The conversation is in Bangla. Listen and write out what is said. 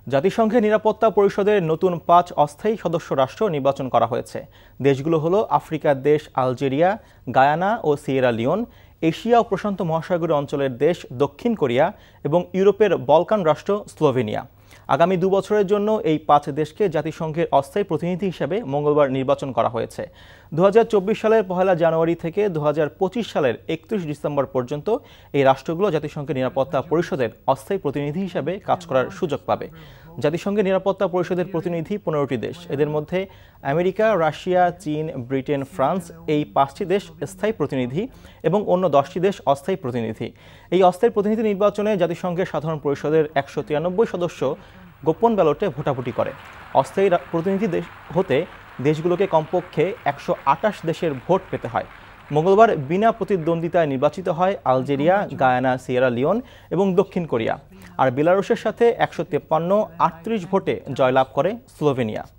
জাতিসংঘের নিরাপত্তা পরিষদের নতুন ৫ অস্থায়ী সদস্য রাষ্ট্র নির্বাচন করা হয়েছে। দেশগুলো হলো আফ্রিকার দেশ আলজেরিয়া, গায়ানা ও সিয়েরা লিওন, এশিয়া ও প্রশান্ত মহাসাগরীয় অঞ্চলের দেশ দক্ষিণ কোরিয়া এবং ইউরোপের বলকান রাষ্ট্র স্লোভেনিয়া। আগামী ২ বছরের জন্য এই ৫ দেশকে জাতিসংঘের অস্থায়ী প্রতিনিধি হিসেবে মঙ্গলবার নির্বাচন করা হয়েছে। ২০২৪ সালের ১ জানুয়ারি থেকে ২০২৫ সালের ৩১ ডিসেম্বর পর্যন্ত এই রাষ্ট্রগুলো জাতিসংঘের নিরাপত্তা পরিষদের অস্থায়ী প্রতিনিধি হিসেবে কাজ করার সুযোগ পাবে। জাতিসংঘের নিরাপত্তা পরিষদের প্রতিনিধি ১৫টি দেশ, এদের মধ্যে আমেরিকা, রাশিয়া, চীন, ব্রিটেন, ফ্রান্স এই ৫টি দেশ স্থায়ী প্রতিনিধি এবং অন্য 10টি দেশ অস্থায়ী প্রতিনিধি। এই অস্থায়ী প্রতিনিধি নির্বাচনে জাতিসংঘের সাধারণ পরিষদের ১৯৩ সদস্য গোপন ব্যালটে ভোটাভুটি করে। অস্থায়ী প্রতিনিধি হতে দেশগুলোকে কমপক্ষে ১২৮ দেশের ভোট পেতে হয়। মঙ্গলবার বিনা প্রতিদ্বন্দ্বিতায় নির্বাচিত হয় আলজেরিয়া, গায়ানা, সিয়েরা লিওন এবং দক্ষিণ কোরিয়া। আর বেলারুশের সাথে ১৫৩-৩৮ ভোটে জয়লাভ করে স্লোভেনিয়া।